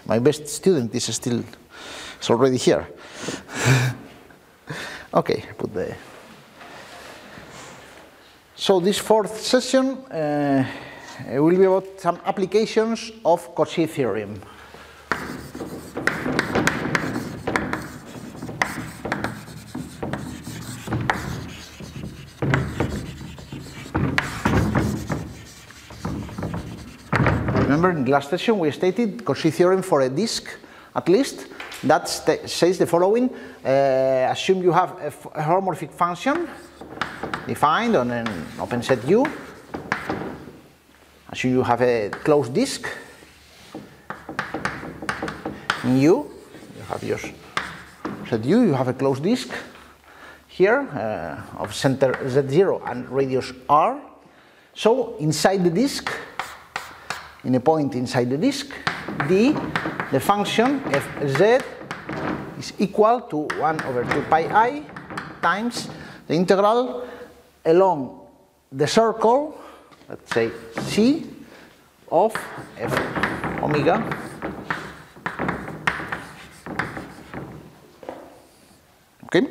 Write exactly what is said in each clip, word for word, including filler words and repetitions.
my best student is still is already here. Okay, put the. So this fourth session uh, will be about some applications of Cauchy theorem. Remember, in the last session we stated Cauchy theorem for a disk, at least, that says the following. Uh, assume you have a, a homomorphic function defined on an open set U. Assume you have a closed disk in U. You have your set U, you have a closed disk here uh, of center Z zero and radius R. So inside the disk, in a point inside the disk, D, the function fz is equal to one over two pi I times the integral along the circle, let's say C, of f omega okay.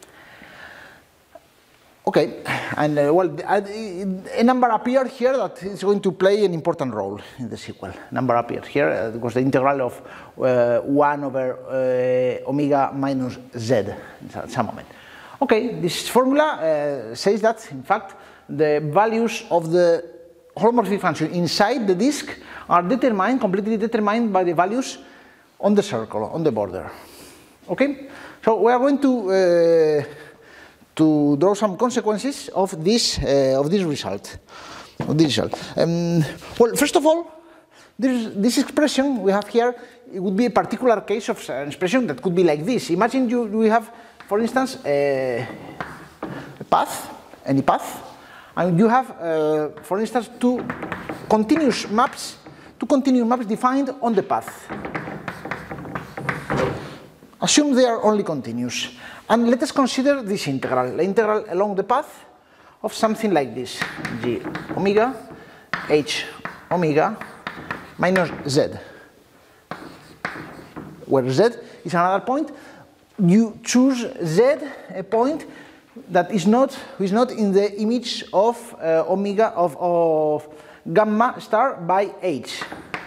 Okay, and uh, well, a number appeared here that is going to play an important role in the sequel. Number appeared here uh, because the integral of uh, one over uh, omega minus z at some moment. Okay, this formula uh, says that in fact the values of the holomorphic function inside the disk are determined, completely determined by the values on the circle, on the border. Okay, so we are going to. Uh, to draw some consequences of this uh, of this result. Of this result. Um, well, first of all, this, this expression we have here, it would be a particular case of an expression that could be like this. Imagine you we have, for instance, a, a path, any path, and you have, uh, for instance, two continuous maps, two continuous maps defined on the path. Assume they are only continuous. And let us consider this integral, the integral along the path of something like this, g omega h omega minus z, where z is another point. You choose z, a point that is not, is not in the image of uh, omega of, of gamma star by h,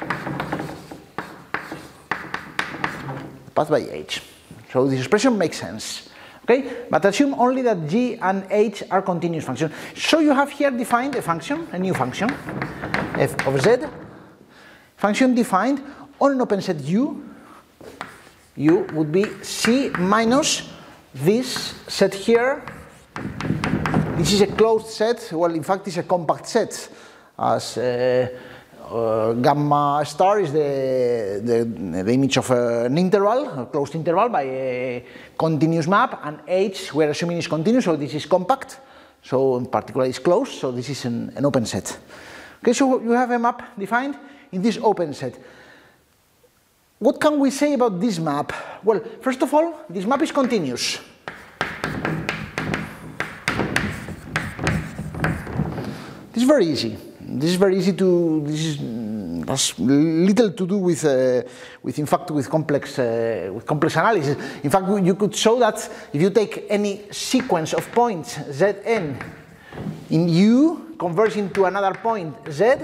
path by h. So this expression makes sense. Okay, but assume only that g and h are continuous functions. So you have here defined a function, a new function, f of z, function defined on an open set U. U would be C minus this set here. This is a closed set. Well, in fact, it's a compact set, as uh, Uh, gamma star is the, the, the image of uh, an interval, a closed interval by a continuous map, and h we're assuming is continuous, so this is compact, so in particular is closed, so this is an, an open set. Okay, so you have a map defined in this open set. What can we say about this map? Well, first of all, this map is continuous. This is very easy. This is very easy to. This is, has little to do with, uh, with in fact, with complex, uh, with complex analysis. In fact, you could show that if you take any sequence of points Zn in U converging to another point Z,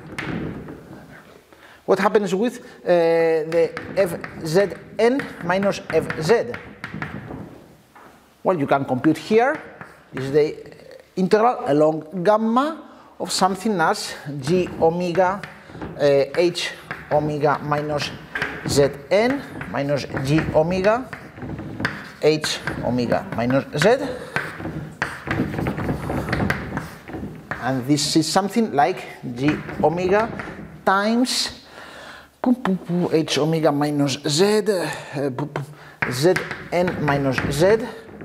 what happens with uh, the Fzn minus Fz? Well, you can compute here. This is the integral along gamma of something as g omega uh, h omega minus zn minus g omega h omega minus z, and this is something like g omega times h omega minus z uh, zn minus z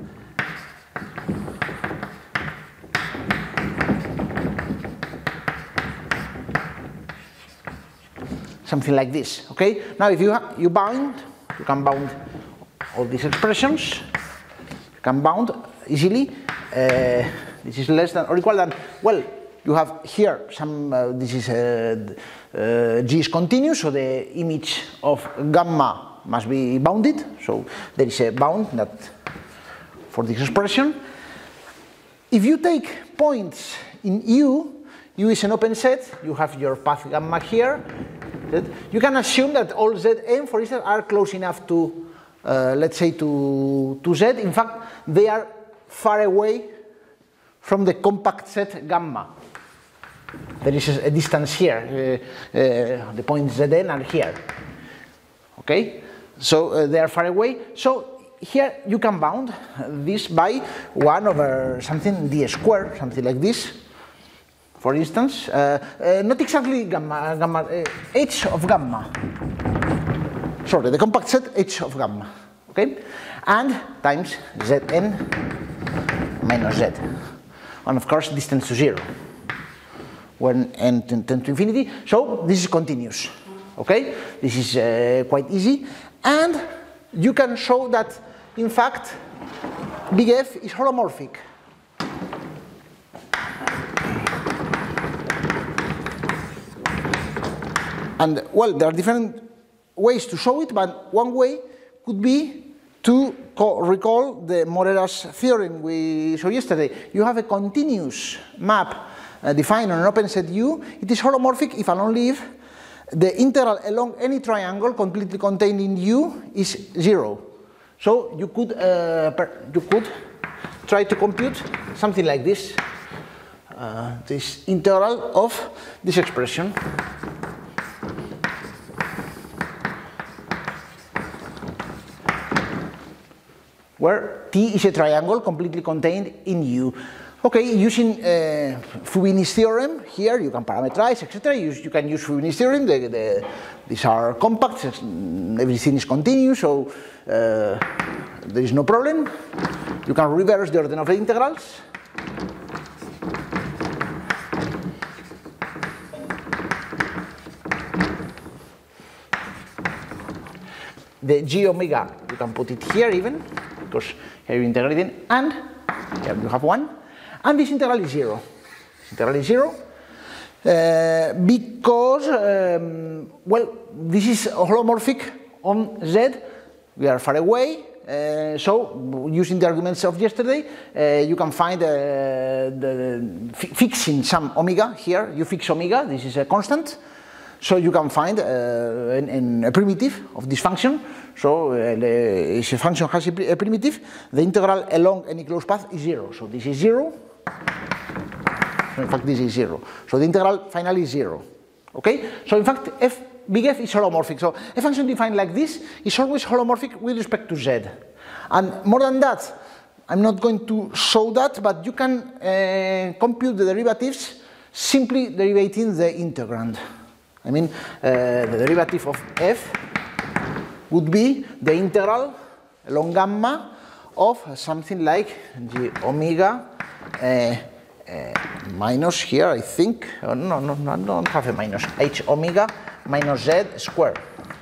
something like this. Okay. Now, if you you bound, you can bound all these expressions. You can bound easily. Uh, this is less than or equal than. Well, you have here some, uh, this is, uh, uh, G is continuous, so the image of gamma must be bounded, so there is a bound that for this expression. If you take points in U, U is an open set, you have your path gamma here, you can assume that all Zn, for instance, are close enough to, uh, let's say, to, to Z. In fact, they are far away from the compact set gamma. There is a, a distance here, uh, uh, the points Zn are here, okay? So uh, they are far away. So here you can bound this by one over something d squared, something like this. For instance, uh, uh, not exactly gamma, gamma uh, h of gamma. Sorry, the compact set h of gamma, okay? And times Zn minus Z. And of course, distance to zero when n tends to infinity. So this is continuous, okay? This is uh, quite easy. And you can show that, in fact, big F is holomorphic. And, well, there are different ways to show it, but one way could be to recall the Morera's theorem we saw yesterday. You have a continuous map uh, defined on an open set U. It is holomorphic if and only if the integral along any triangle completely contained in U is zero. So you could, uh, per, you could try to compute something like this, uh, this integral of this expression. Where T is a triangle completely contained in U. Okay, using uh, Fubini's theorem, here you can parameterize, et cetera. You, you can use Fubini's theorem, the, the, these are compacts, everything is continuous, so uh, there is no problem. You can reverse the order of the integrals. The G omega, you can put it here even, because here you're integrating, and here you have one, and this integral is zero. This integral is zero uh, because, um, well, this is holomorphic on Z. We are far away, uh, so using the arguments of yesterday, uh, you can find uh, the fixing some omega here. You fix omega. This is a constant. So you can find uh, an, an, a primitive of this function. So uh, the, if a function has a, a primitive, the integral along any closed path is zero. So this is zero. In fact, this is zero. So the integral finally is zero. Okay? So in fact, f, big F is holomorphic. So a function defined like this is always holomorphic with respect to Z. And more than that, I'm not going to show that, but you can uh, compute the derivatives simply derivating the integrand. I mean, uh, the derivative of f would be the integral along gamma of something like g omega uh, uh, minus here, I think, oh, no, no, no, I don't have a minus, h omega minus z squared.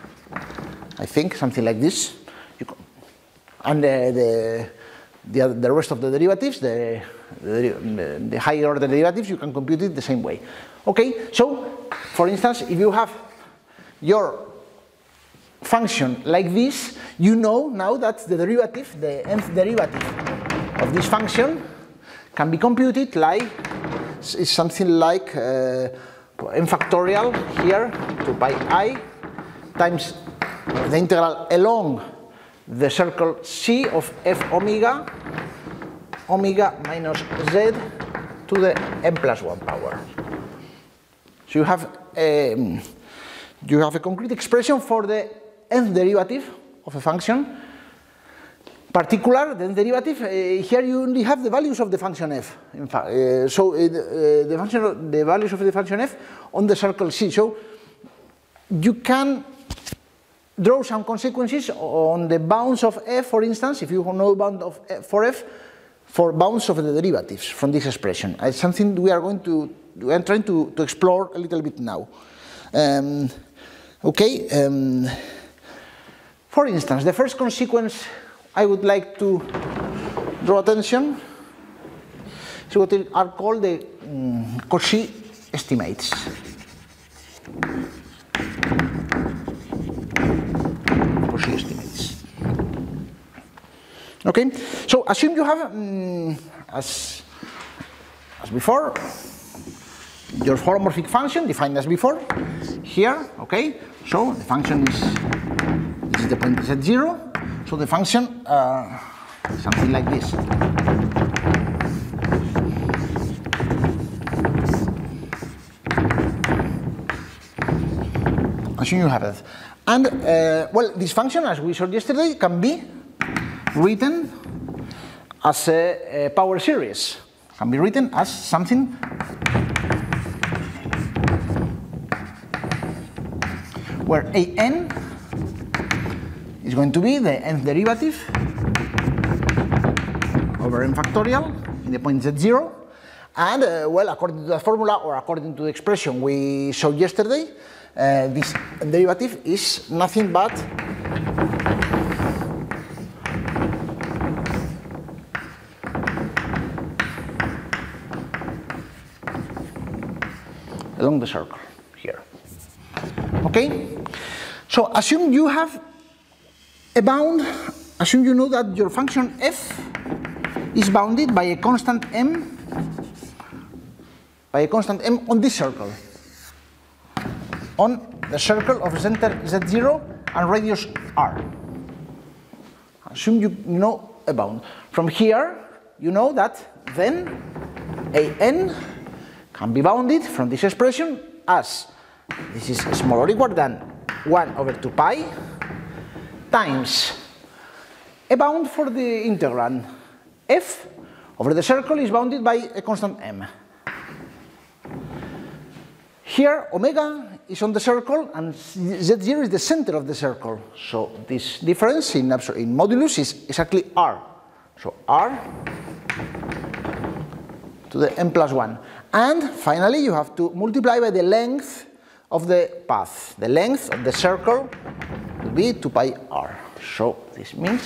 I think, something like this. You can, and uh, the, the, the rest of the derivatives, the, the, the higher order derivatives, you can compute it the same way. Okay, so, for instance, if you have your function like this, you know now that the derivative, the nth derivative of this function can be computed like, is something like uh, n factorial here, two pi I, times the integral along the circle C of f omega, omega minus z to the n plus one power. So you have a, you have a concrete expression for the nth derivative of a function. Particular, the nth derivative, uh, here you only have the values of the function f. In fact, uh, so uh, the, uh, the function, the values of the function f on the circle C. So you can draw some consequences on the bounds of f, for instance, if you know bound of f for f, for bounds of the derivatives from this expression. It's something we are going to, we are trying to, to explore a little bit now. Um, okay, um, for instance, the first consequence I would like to draw attention So what are called the um, Cauchy estimates. Cauchy estimates. Okay, so assume you have, um, as, as before, your holomorphic function defined as before. Here, okay, so the function is, this is the point is at zero, so the function, uh, something like this. Assume you have it. And, uh, well, this function, as we saw yesterday, can be written as a, a power series. Can be written as something where a n is going to be the nth derivative over n factorial in the point z zero. And, uh, well, according to the formula or according to the expression we showed yesterday, uh, this derivative is nothing but along the circle here. Okay? So assume you have a bound, assume you know that your function f is bounded by a constant m, by a constant m on this circle, on the circle of center z zero and radius r. Assume you know a bound. From here, you know that then a n can be bounded from this expression as this is smaller or equal than one over two pi times a bound for the integrand f over the circle is bounded by a constant m. Here omega is on the circle and z zero is the center of the circle, so this difference in, in modulus is exactly r, so r to the m plus one. And finally you have to multiply by the length of the path. The length of the circle will be two pi r. So this means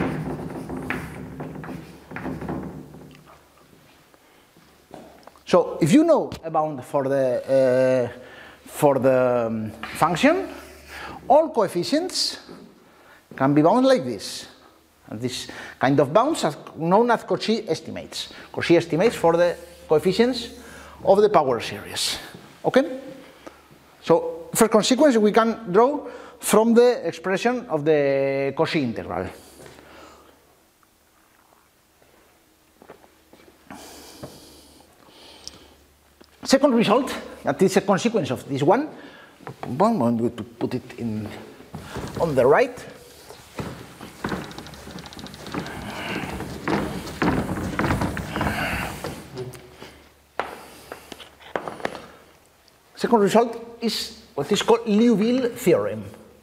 so if you know a bound for the uh, for the um, function, all coefficients can be bound like this. And this kind of bounds are known as Cauchy estimates. Cauchy estimates for the coefficients of the power series. Okay? So, first consequence we can draw from the expression of the Cauchy integral. Second result, that is a consequence of this one. I'm going to put it in on the right. Second result is what is called Liouville theorem.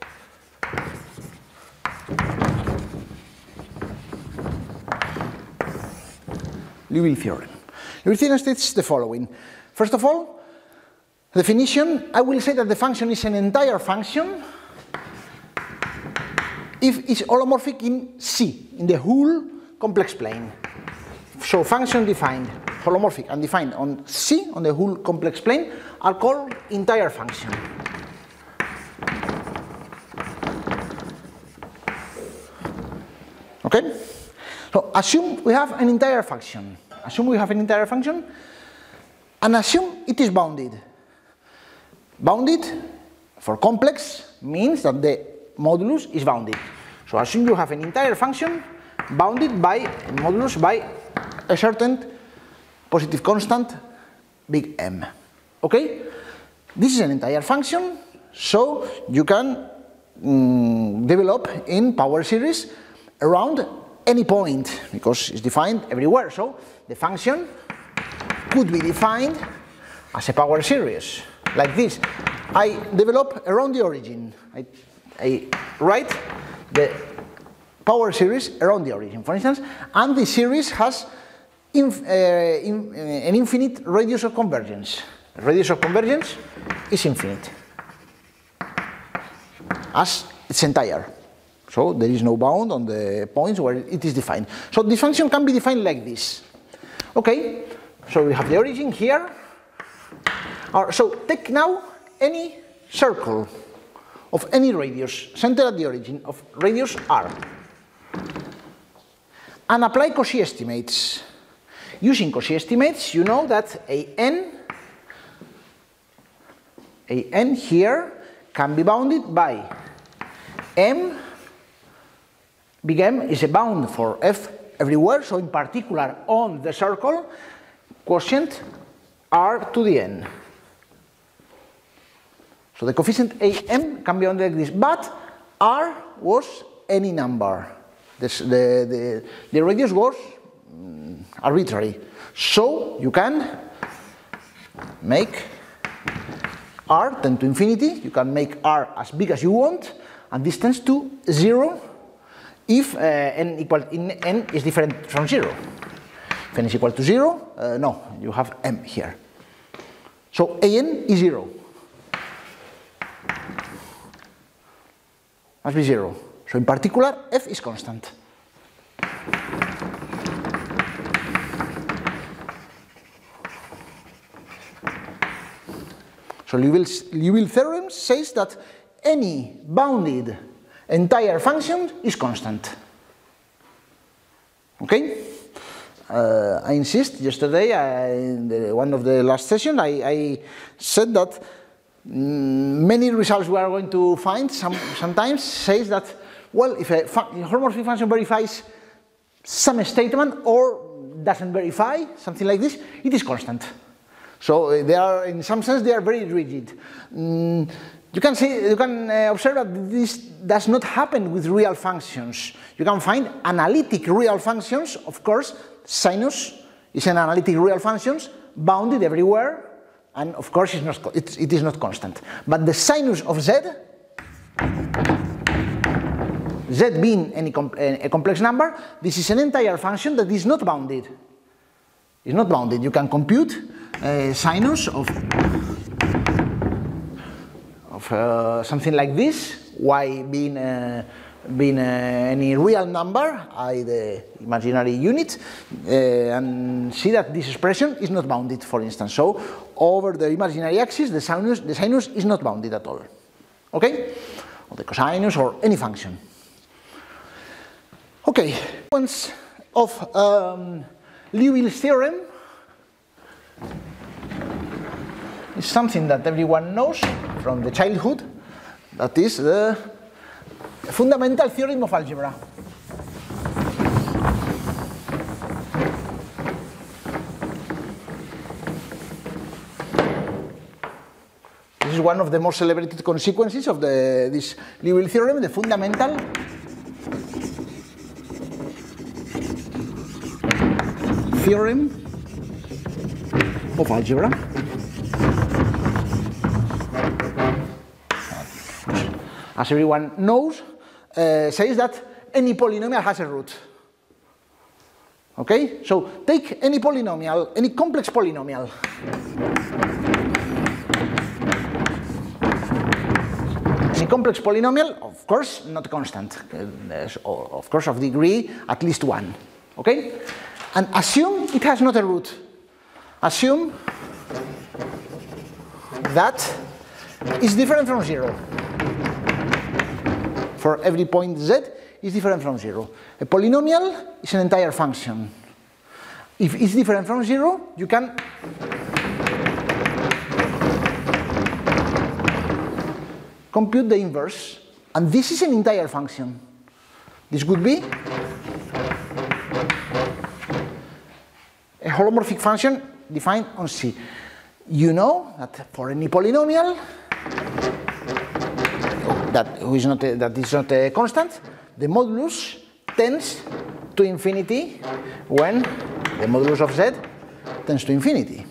Liouville theorem. Liouville theorem states the following. First of all, definition, I will say that the function is an entire function if it's holomorphic in C, in the whole complex plane. So function defined, holomorphic and defined on C, on the whole complex plane, are called entire function. Okay? So assume we have an entire function. Assume we have an entire function and assume it is bounded. Bounded for complex means that the modulus is bounded. So assume you have an entire function bounded by modulus by a certain positive constant big M. Okay? This is an entire function, so you can mm, develop in power series around any point because it's defined everywhere. So the function could be defined as a power series like this. I develop around the origin. I, I write the power series around the origin, for instance, and the series has inf uh, in, uh, an infinite radius of convergence. The radius of convergence is infinite, as it's entire. So there is no bound on the points where it is defined. So this function can be defined like this. Okay, So we have the origin here. Or, so take now any circle of any radius, centered at the origin of radius r, and apply Cauchy estimates. Using Cauchy estimates, you know that a n, a n here can be bounded by m. Big M is a bound for f everywhere, so in particular on the circle, quotient r to the n. So the coefficient A M can be bounded like this, but r was any number. This, the, the, the radius was mm, arbitrary. So you can make r tend to infinity, you can make r as big as you want, and this tends to zero if uh, n equal in n is different from zero. If n is equal to zero, uh, no, you have m here. So A n is zero. Must be zero. So in particular, f is constant. So Liouville's, Liouville theorem says that any bounded entire function is constant. Okay? Uh, I insist, yesterday, I, in the, one of the last sessions, I, I said that mm, many results we are going to find some, sometimes says that, well, if a, fu a holomorphic function verifies some statement or doesn't verify, something like this, it is constant. So uh, they are, in some sense, they are very rigid. Mm, you can see, you can uh, observe that this does not happen with real functions. You can find analytic real functions, of course. Sinus is an analytic real function, bounded everywhere, and of course it's not, it's, it is not constant. But the sinus of z, z being any com a complex number, this is an entire function that is not bounded. It's not bounded. You can compute a sinus of, of uh, something like this, y being uh, being uh, any real number, I the imaginary unit, uh, and see that this expression is not bounded, for instance. So over the imaginary axis, the sinus, the sinus is not bounded at all. Okay? Or the cosinus or any function. Okay, consequence of um, Liouville's theorem is something that everyone knows from the childhood, that is the fundamental theorem of algebra. This is one of the most celebrated consequences of the, this Liouville theorem, the fundamental theorem of algebra. As everyone knows, uh, says that any polynomial has a root. Okay? So take any polynomial, any complex polynomial. Any complex polynomial, of course, not constant. Uh, of course, of degree at least one. Okay? And assume it has not a root. Assume that it's different from zero. For every point z is different from zero. A polynomial is an entire function. If it's different from zero, you can compute the inverse, and this is an entire function. This would be a holomorphic function defined on C. You know that for any polynomial that is not a, that is not a constant, the modulus tends to infinity when the modulus of z tends to infinity.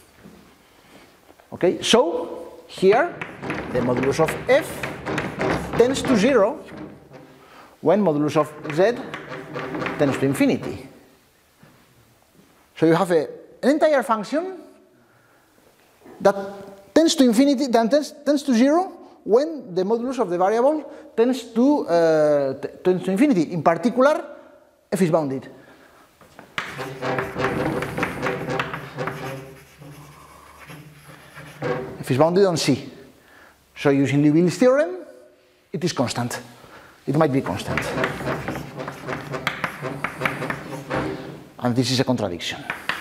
Okay, so here the modulus of f tends to zero when modulus of z tends to infinity. So you have a, an entire function that tends to infinity, that tends, tends to zero when the modulus of the variable tends to, uh, tends to infinity. In particular, f is bounded. F is bounded on C. So using Liouville's theorem, it is constant. It might be constant. And this is a contradiction.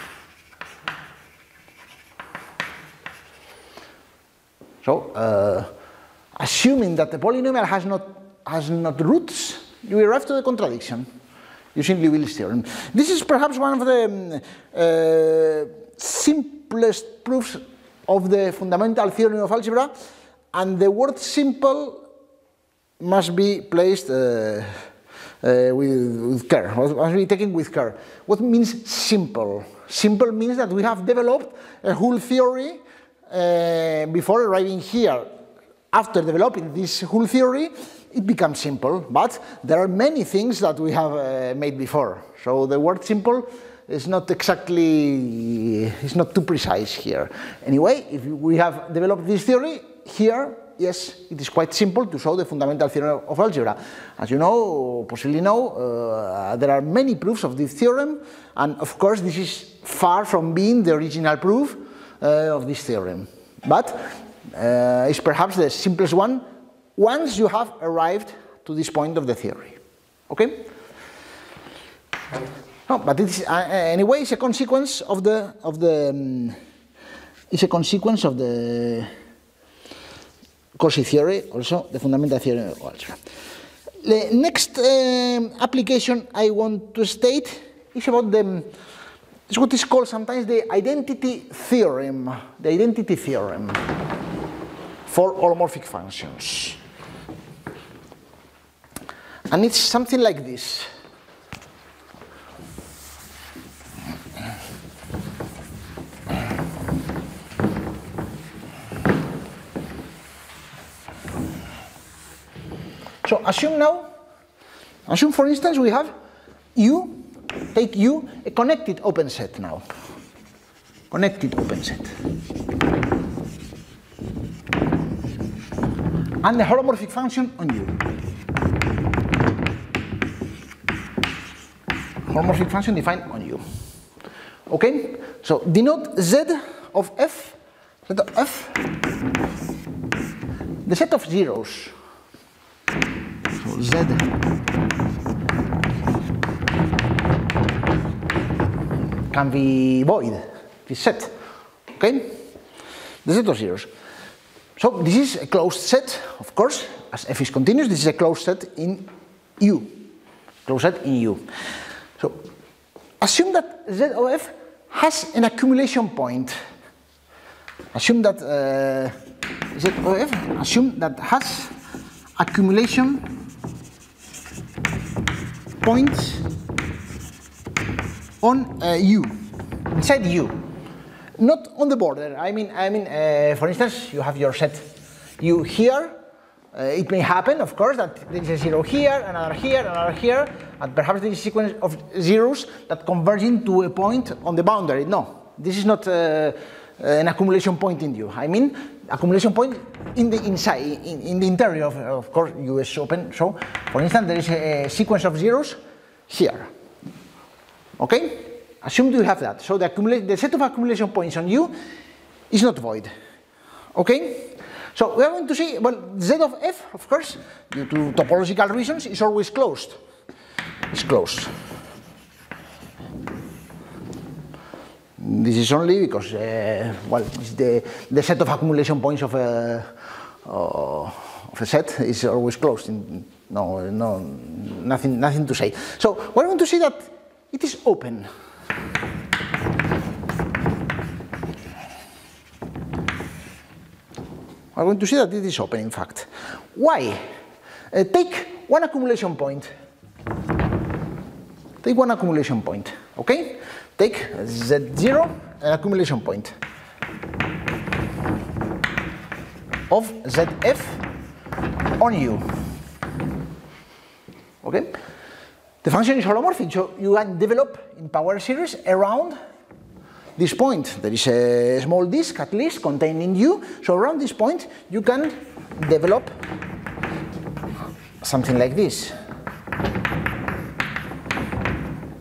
So, uh, assuming that the polynomial has not, has not roots, you arrive to the contradiction using Liouville's theorem. This is perhaps one of the uh, simplest proofs of the fundamental theorem of algebra, and the word simple must be placed uh, uh, with, with care, must be taken with care. What means simple? Simple means that we have developed a whole theory uh, before arriving here. After developing this whole theory, it becomes simple, but there are many things that we have uh, made before. So the word simple is not exactly, it's not too precise here. Anyway, if we have developed this theory, here, yes, it is quite simple to show the fundamental theorem of algebra. As you know, possibly know, uh, there are many proofs of this theorem, and of course this is far from being the original proof uh, of this theorem. But uh, it's perhaps the simplest one once you have arrived to this point of the theory. Okay? No, but it's uh, anyway, it's a consequence of the of the um, it's a consequence of the Cauchy theory, also the fundamental theorem of algebra. The next um, application I want to state is about the is what is called sometimes the identity theorem, the identity theorem for holomorphic functions, and it's something like this. So assume now, assume for instance we have U, take U, a connected open set now. Connected open set. And the holomorphic function on U. Holomorphic function defined on U. Okay? So denote Z of F, Z of F, the set of zeros. So Z can be void, this set, okay? The set of zeros. So this is a closed set, of course, as F is continuous, this is a closed set in U, closed set in U. So assume that Z of F has an accumulation point. Assume that uh, Z of F, assume that has accumulation points on uh, U, inside U, not on the border. I mean, I mean, uh, for instance, you have your set U here. Uh, it may happen, of course, that there is a zero here, another here, another here, and perhaps there is a sequence of zeros that converge into a point on the boundary. No, this is not uh, an accumulation point in U. I mean, accumulation point in the inside, in, in the interior of, of course, U is open. So, for instance, there is a, a sequence of zeros here. Okay? Assume you have that. So the, the set of accumulation points on U is not void. Okay? So we are going to see, well, Z of F, of course, due to topological reasons, is always closed. It's closed. This is only because, uh, well, it's the, the set of accumulation points of a, uh, of a set is always closed. In, no, no, nothing, nothing to say. So we're going to see that it is open. We're going to see that it is open, in fact. Why? Uh, take one accumulation point. Take one accumulation point, okay? Take Z zero, an accumulation point of Z F on U. Okay? The function is holomorphic, so you can develop in power series around this point. There is a small disk, at least, contained in U, so around this point you can develop something like this.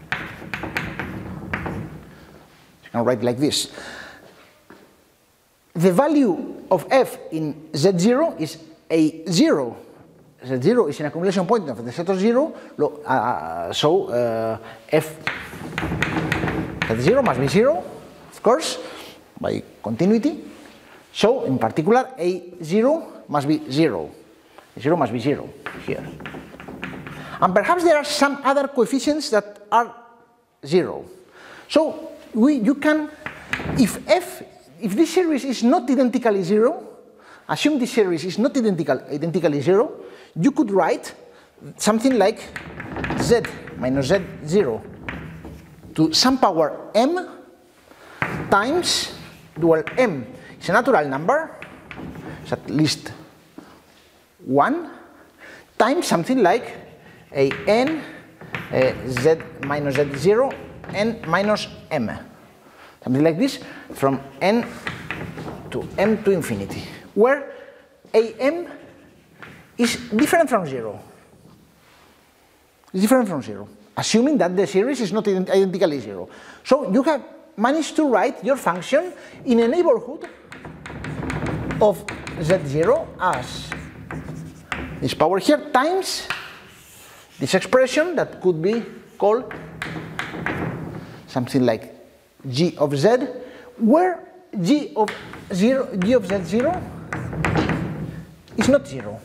You can write like this. the value of f in z zero is a zero. Z zero is an accumulation point of the set of zero, uh, so uh, f at zero must be zero, of course, by continuity. So, in particular, a zero must be zero. zero must be zero here. And perhaps there are some other coefficients that are zero. So, we, you can, if f, if this series is not identically zero, assume this series is not identical, identically zero, you could write something like z minus z zero to some power m times, well, m is a natural number, it's at least one, times something like a n a z minus z zero n minus m. Something like this from n to m to infinity, where am is different from zero. It's different from zero, assuming that the series is not identically zero. So you have managed to write your function in a neighborhood of z zero as this power here times this expression that could be called something like g of z, where g of zero, g of z zero is not zero.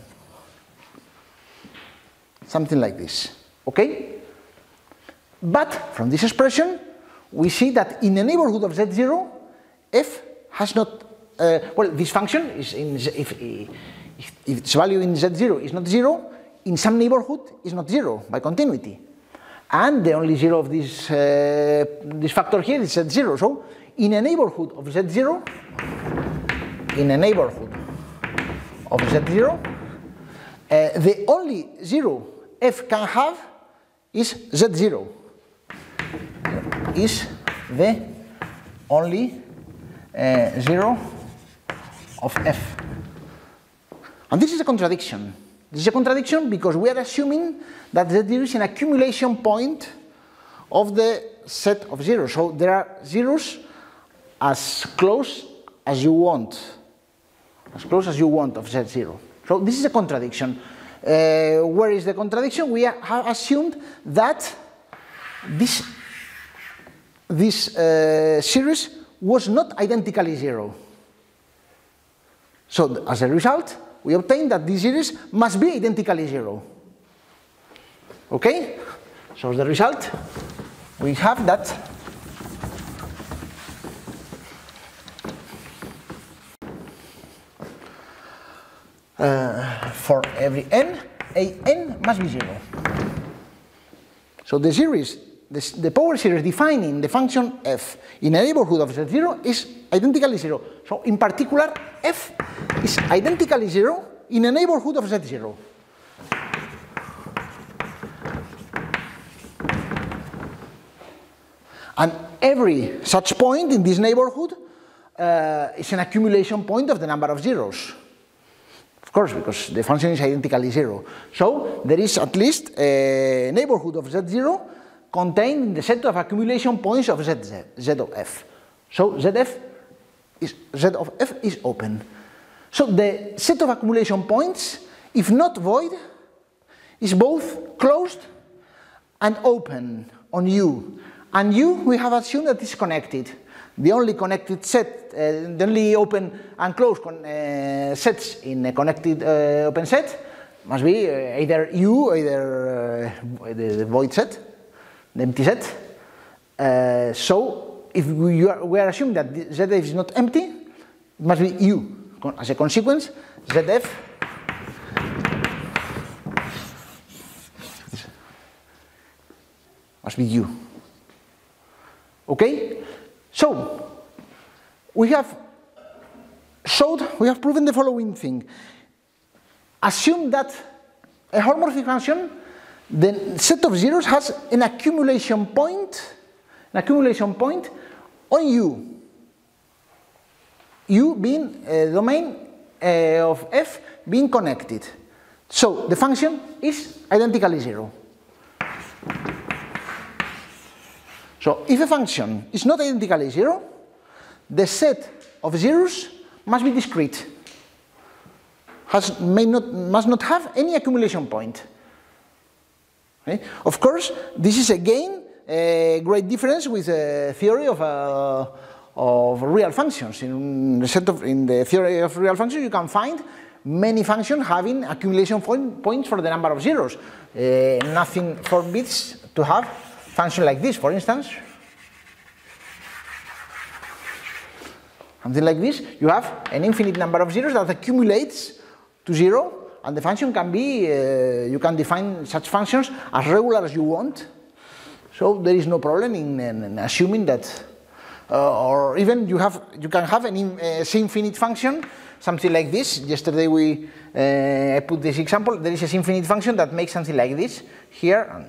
Something like this, okay? But from this expression, we see that in the neighborhood of z zero, f has not, uh, well, this function is in, if, if, if its value in z zero is not zero, in some neighborhood is not zero by continuity. And the only zero of this, uh, this factor here is z zero. So in a neighborhood of z zero, in a neighborhood of z zero, uh, the only zero f can have is z zero. Is the only uh, zero of f. And this is a contradiction. This is a contradiction because we are assuming that z zero is an accumulation point of the set of zeros. So there are zeros as close as you want, as close as you want of z zero. So this is a contradiction. Uh, where is the contradiction? We have assumed that this, this uh, series was not identically zero. So as a result, we obtain that this series must be identically zero. Okay? So as the result, we have that uh, for every n, a n must be zero. So the series, the, the power series defining the function f in a neighborhood of z zero is identically zero. So in particular, f is identically zero in a neighborhood of z zero. And every such point in this neighborhood uh, is an accumulation point of the number of zeros. Of course, because the function is identically zero. So there is at least a neighborhood of z zero contained in the set of accumulation points of z, z, z of f. So zf is, z of f is open. So the set of accumulation points, if not void, is both closed and open on U. And U, we have assumed that it's connected. The only connected set, uh, the only open and closed con uh, sets in a connected uh, open set must be uh, either U, either uh, the, the void set, the empty set. Uh, so if we are, we are assuming that Zf is not empty, it must be U. As a consequence, Zf must be U. Okay? So, we have showed, we have proven the following thing. Assume that a holomorphic function, the set of zeros has an accumulation point, an accumulation point on U. U being a domain uh, of f being connected. So the function is identically zero. So if a function is not identically zero, the set of zeros must be discrete. Has, may not, must not have any accumulation point. Okay? Of course, this is again a great difference with the theory of, uh, of real functions. In the, set of, in the theory of real functions, you can find many functions having accumulation point, points for the number of zeros. Uh, nothing forbids to have function like this, for instance. Something like this, you have an infinite number of zeros that accumulates to zero, and the function can be, uh, you can define such functions as regular as you want. So there is no problem in, in, in assuming that, uh, or even you have, you can have an uh, infinite function, something like this. Yesterday we uh, put this example. There is a infinite function that makes something like this here,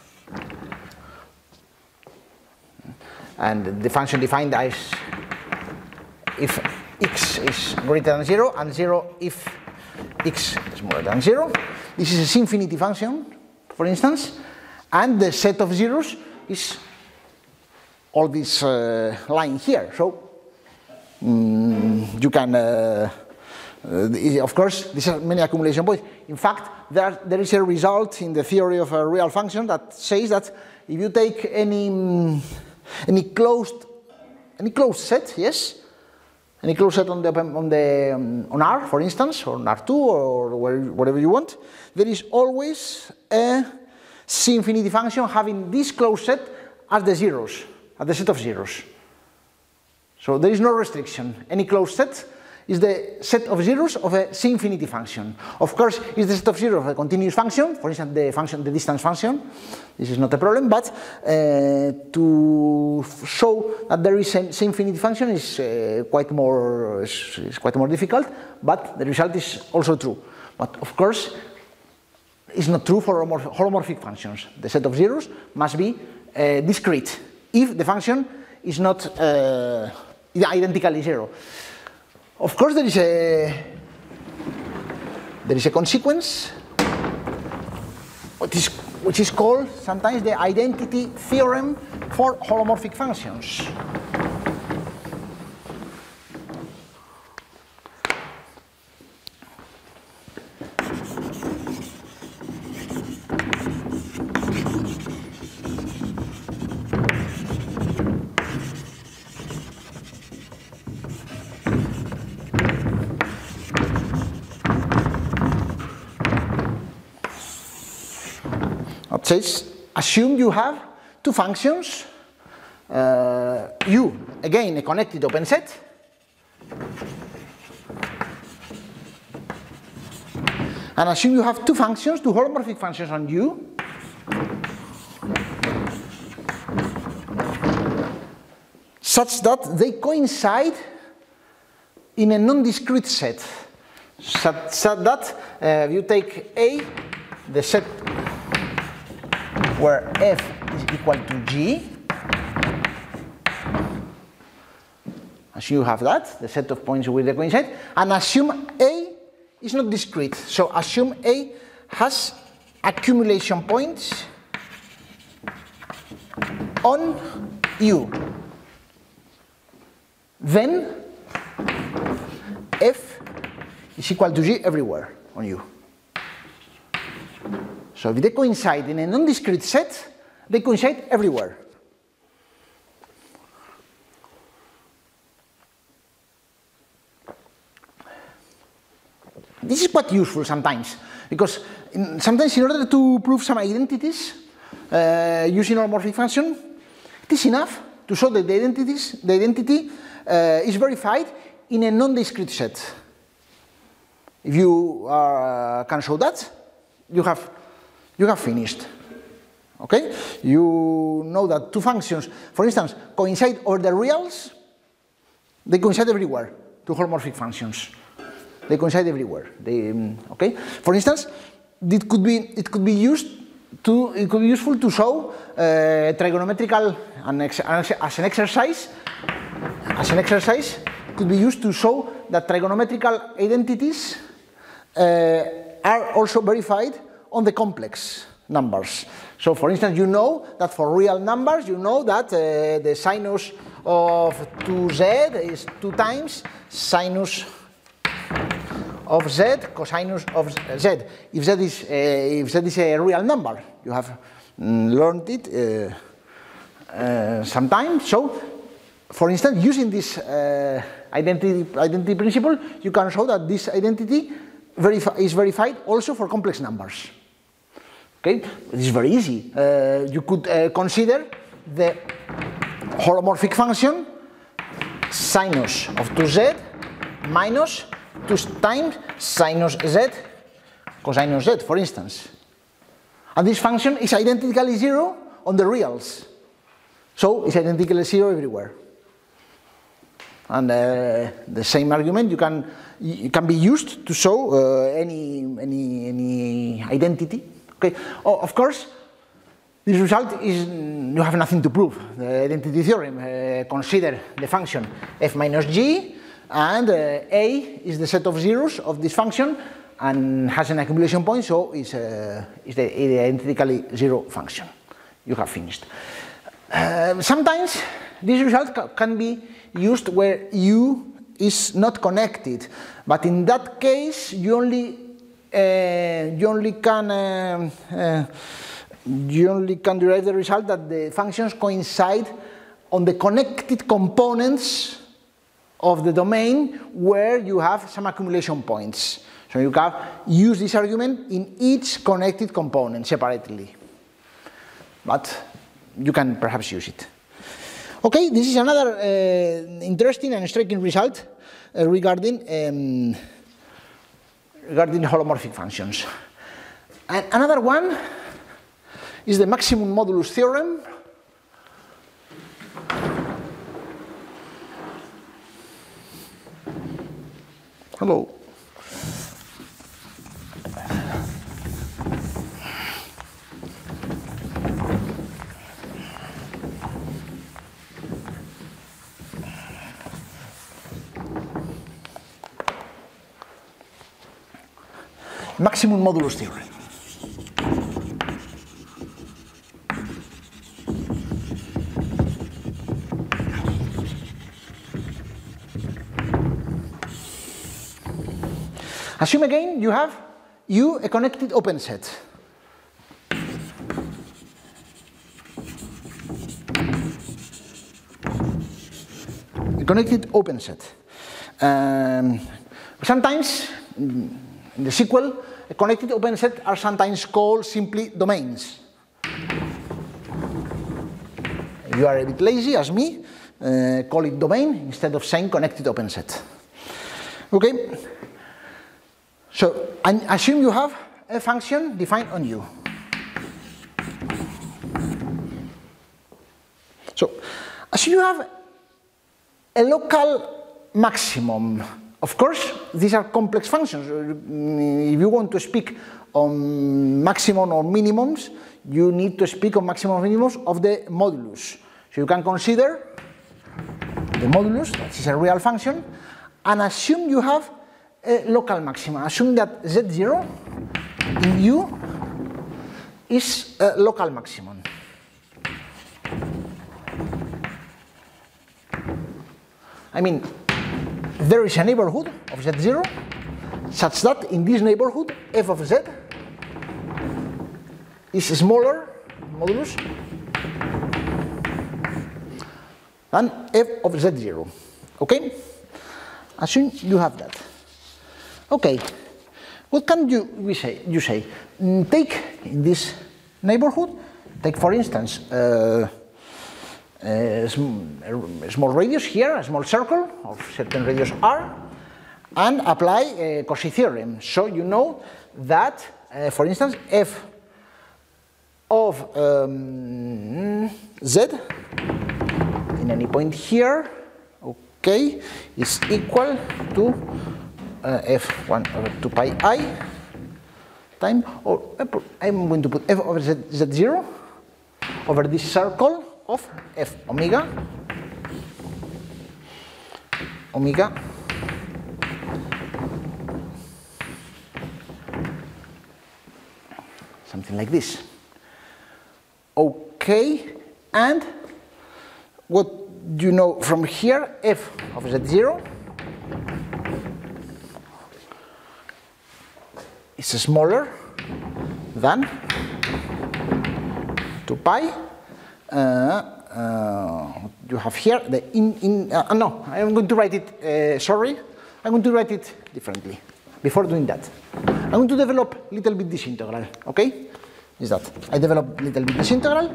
and the function defined as if x is greater than zero, and zero if x is smaller than zero. This is a infinity function, for instance, and the set of zeros is all this uh, line here. So mm, you can, uh, uh, of course, these are many accumulation points. In fact, there, there is a result in the theory of a real function that says that if you take any any closed any closed set, yes. Any closed set on the on the um, on R, for instance, or on R two, or whatever you want, there is always a C infinity function having this closed set as the zeros, as the set of zeros. So there is no restriction. Any closed set is the set of zeros of a C infinity function. Of course, it's the set of zeros of a continuous function, for instance, the function, the distance function. This is not a problem, but uh, to show that there is a C infinity function is uh, quite more is, is quite more difficult. But the result is also true. But of course, it's not true for holomorphic functions. The set of zeros must be uh, discrete if the function is not uh, identically zero. Of course, there is a there is a consequence, which is which is called sometimes the identity theorem for holomorphic functions. It says, assume you have two functions, uh, U, again a connected open set, and assume you have two functions, two holomorphic functions on U, such that they coincide in a non-discrete set, such, such that uh, you take A, the set where f is equal to g. Assume you have that, the set of points with the coincide, and assume A is not discrete. So assume A has accumulation points on U. Then f is equal to g everywhere on U. So if they coincide in a non-discrete set, they coincide everywhere. This is quite useful sometimes, because in, sometimes in order to prove some identities uh, using holomorphic function, it is enough to show that the identities, the identity uh, is verified in a non-discrete set. If you uh, can show that, you have You have finished, okay? You know that two functions, for instance, coincide over the reals, they coincide everywhere, two holomorphic functions. They coincide everywhere, they, okay? For instance, it could be, it could be used to, it could be useful to show uh, trigonometrical, an ex, as an exercise, as an exercise, could be used to show that trigonometrical identities uh, are also verified on the complex numbers. So for instance, you know that for real numbers, you know that uh, the sinus of two z is two times sinus of z cosinus of z. If z is, uh, if z is a real number, you have mm, learned it uh, uh, sometime. So, for instance, using this uh, identity, identity principle, you can show that this identity verifi is verified also for complex numbers. Okay, this is very easy. Uh, you could uh, consider the holomorphic function sinus of two z minus two times sinus z cosinus z, for instance. And this function is identically zero on the reals. So it's identically zero everywhere. And uh, the same argument you can, you can be used to show uh, any, any, any identity. Okay. Oh, of course, this result is, you have nothing to prove. The identity theorem, uh, consider the function f minus g, and uh, a is the set of zeros of this function and has an accumulation point, so it's, uh, it's the, the identically zero function. You have finished. Uh, sometimes this result ca can be used where u is not connected, but in that case you only uh, you only can uh, uh, you only can derive the result that the functions coincide on the connected components of the domain where you have some accumulation points. So you can use this argument in each connected component separately, but you can perhaps use it. Okay, this is another uh, interesting and striking result uh, regarding um, regarding holomorphic functions. And another one is the maximum modulus theorem. Hello. Maximum modulus theorem. Assume again you have U a connected open set. A connected open set. Um, sometimes in the sequel, a connected open set are sometimes called simply domains. If you are a bit lazy as me, uh, call it domain instead of saying connected open set. Okay. So, and assume you have a function defined on U. So, assume you have a local maximum. Of course, these are complex functions. If you want to speak on maximum or minimums, you need to speak on maximum or minimums of the modulus. So you can consider the modulus, that is a real function, and assume you have a local maximum. Assume that z zero in U is a local maximum. I mean, there is a neighborhood of z zero such that in this neighborhood f of z is smaller modulus than f of z zero. Okay? Assume you have that. Okay, what can you, we say, you say? Mm, take in this neighborhood, take for instance uh, a, sm a small radius here, a small circle of certain radius r, and apply a Cauchy theorem. So you know that, uh, for instance, f of um, z in any point here, okay, is equal to Uh, f one over two pi I time, or I'm going to put f over z, z zero over this circle of f omega omega something like this. Okay, and what you know from here f of z zero is smaller than two pi. Uh, uh, you have here the in, in uh, no, I'm going to write it, uh, sorry, I'm going to write it differently. Before doing that, I'm going to develop little bit this integral, okay? Is that I develop little bit this integral.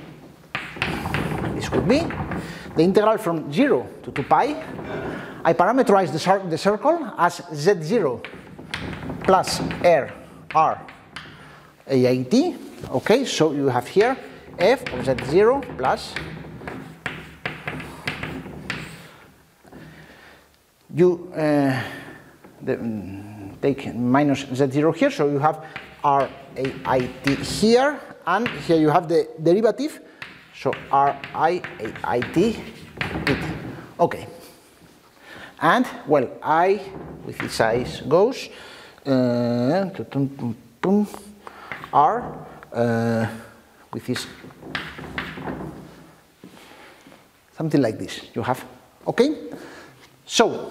This would be the integral from zero to two pi. I parameterize the, cir the circle as z zero plus r r a i t. Okay, so you have here f of z zero plus you uh, the, um, take minus z zero here, so you have r a i t here, and here you have the derivative. So R I A I T, okay. And, well, I, with its size, goes uh, R uh, with this, something like this you have, okay? So,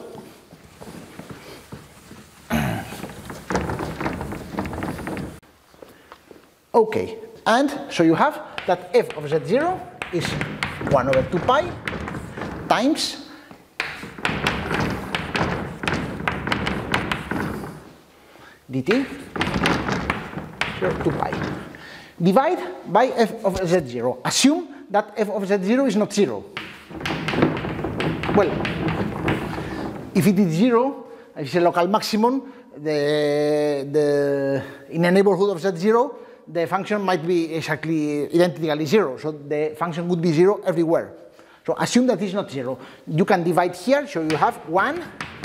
okay, and so you have that f of z zero is one over two pi times dt two pi. Divide by f of z zero. Assume that f of z zero is not zero. Well, if it is zero, if it's a local maximum, the, the, in a neighborhood of z zero, the function might be exactly identically zero, so the function would be zero everywhere. So assume that it's not zero. You can divide here, so you have one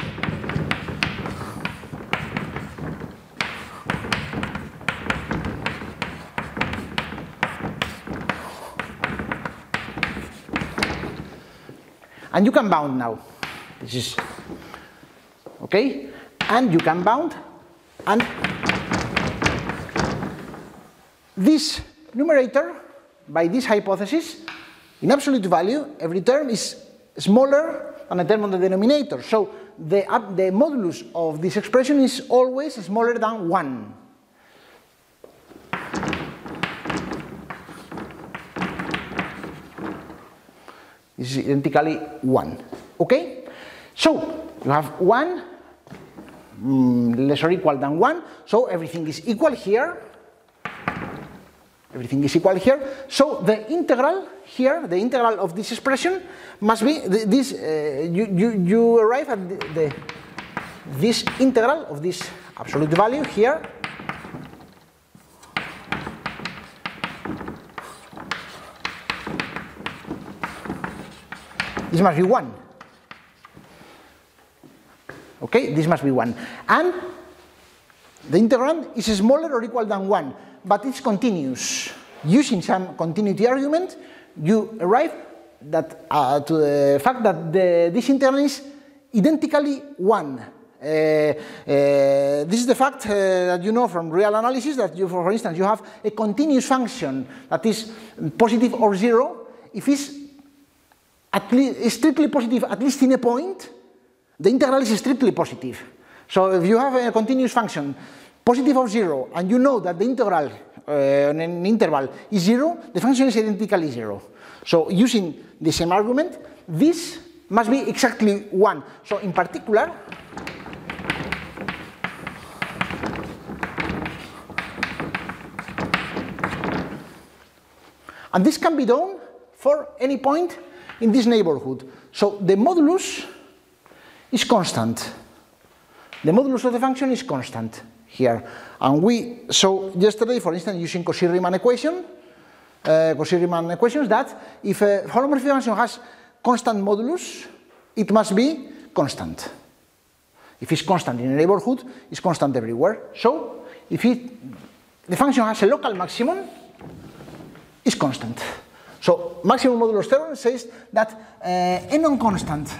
and you can bound now. This is okay, and you can bound, and this numerator, by this hypothesis, in absolute value, every term is smaller than a term on the denominator. So the, uh, the modulus of this expression is always smaller than one. This is identically one. Okay? So you have one mm, less or equal than one, so everything is equal here. Everything is equal here. So the integral here, the integral of this expression must be this. Uh, you, you you arrive at the, the this integral of this absolute value here. This must be one. Okay, this must be one, and the integrand is smaller or equal than one. But it's continuous. Using some continuity argument, you arrive that, uh, to the fact that the, this integral is identically one. Uh, uh, this is the fact uh, that you know from real analysis that you, for instance, you have a continuous function that is positive or zero. If it's at least strictly positive, at least in a point, the integral is strictly positive. So if you have a continuous function positive of zero, and you know that the integral uh, on an interval is zero, the function is identically zero. So using the same argument, this must be exactly one. So in particular, and this can be done for any point in this neighborhood. So the modulus is constant. The modulus of the function is constant here. And we saw yesterday, for instance, using Cauchy-Riemann equation, uh, Cauchy-Riemann equations, that if a holomorphic function has constant modulus, it must be constant. If it's constant in a neighborhood, it's constant everywhere. So if it, the function has a local maximum, it's constant. So maximum modulus theorem says that uh, a non-constant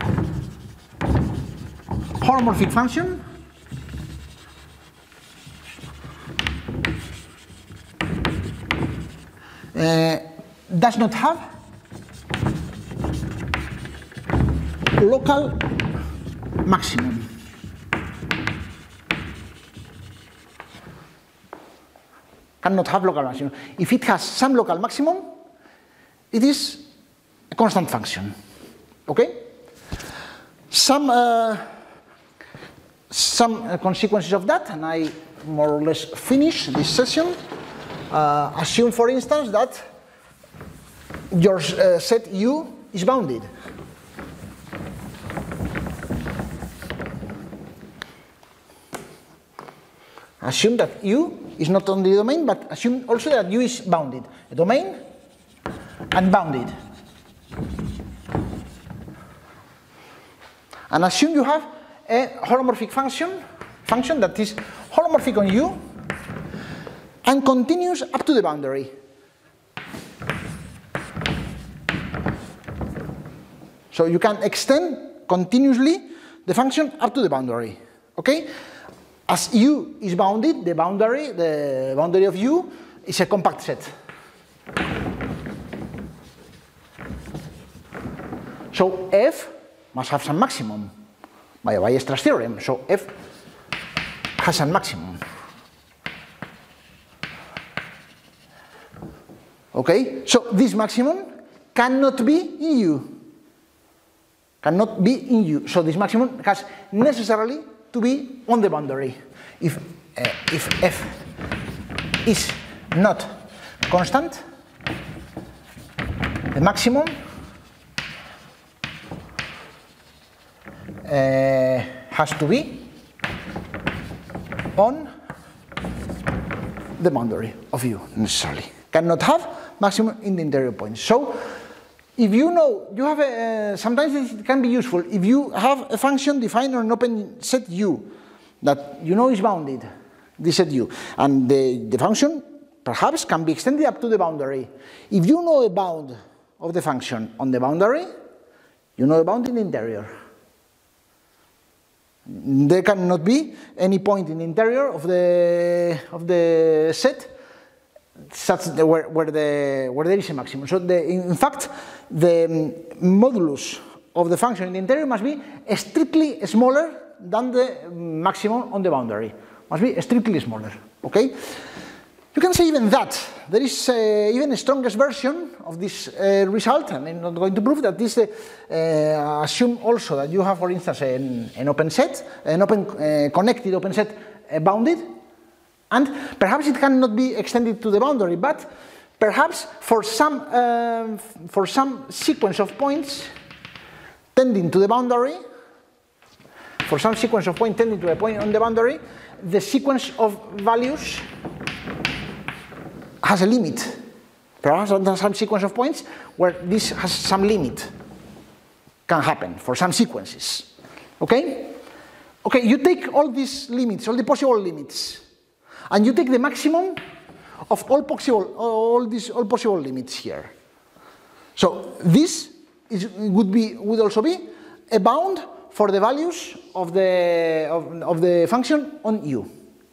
holomorphic function uh, does not have local maximum. Cannot have local maximum. If it has some local maximum, it is a constant function. Okay? Some, uh, some uh, consequences of that, and I more or less finish this session. Uh, assume, for instance, that your uh, set U is bounded. Assume that U is not only the domain, but assume also that U is bounded. A domain and bounded. And assume you have a holomorphic function, function that is holomorphic on U and continues up to the boundary. So you can extend continuously the function up to the boundary. Okay? As U is bounded, the boundary, the boundary of U is a compact set. So F must have some maximum by Weierstrass theorem. So F has a maximum. Okay? So this maximum cannot be in U. Cannot be in U. So this maximum has necessarily to be on the boundary. If, uh, if F is not constant, the maximum uh, has to be on the boundary of U necessarily. Cannot have maximum in the interior points. So if you know, you have a, uh, sometimes it can be useful if you have a function defined on an open set U that you know is bounded, this set U, and the, the function perhaps can be extended up to the boundary. If you know a bound of the function on the boundary, you know a bound in the interior. There cannot be any point in the interior of the, of the set such that where, where, the, where there is a maximum. So the, in fact, the modulus of the function in the interior must be strictly smaller than the maximum on the boundary. Must be strictly smaller. Okay? You can say even that. There is uh, even a strongest version of this uh, result, and I'm not going to prove that this uh, uh, assume also that you have, for instance, an, an open set, an open uh, connected open set uh, bounded. And perhaps it cannot be extended to the boundary, but perhaps for some, uh, for some sequence of points tending to the boundary, for some sequence of points tending to a point on the boundary, the sequence of values has a limit. Perhaps on some sequence of points where this has some limit can happen for some sequences. Okay? Okay, you take all these limits, all the possible limits, and you take the maximum of all possible, all these all possible limits here. So this is, would be would also be a bound for the values of the of, of the function on U.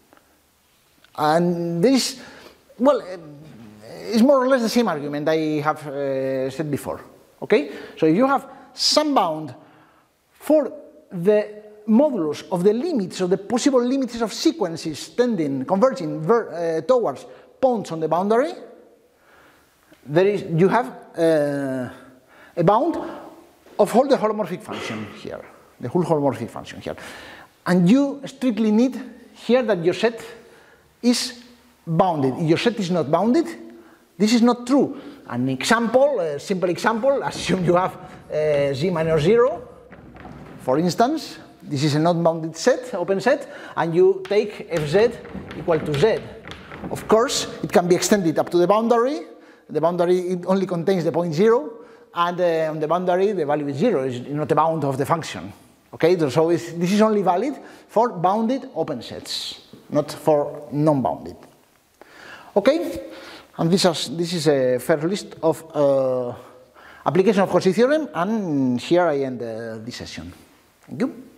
And this, well, it's more or less the same argument I have uh, said before. Okay, so if you have some bound for the modulus of the limits of the possible limits of sequences tending, converging ver, uh, towards points on the boundary, there is, you have uh, a bound of all the holomorphic function here, the whole holomorphic function here. And you strictly need here that your set is bounded. If your set is not bounded, this is not true. An example, a simple example, assume you have uh, z minus zero, for instance. This is a non-bounded set, open set, and you take fz equal to z. Of course, it can be extended up to the boundary. The boundary it only contains the point zero, and uh, on the boundary the value is zero. It's not a bound of the function. Okay, so it's, this is only valid for bounded open sets, not for non-bounded. Okay, and this is, this is a fair list of uh, application of Cauchy theorem, and here I end uh, this session. Thank you.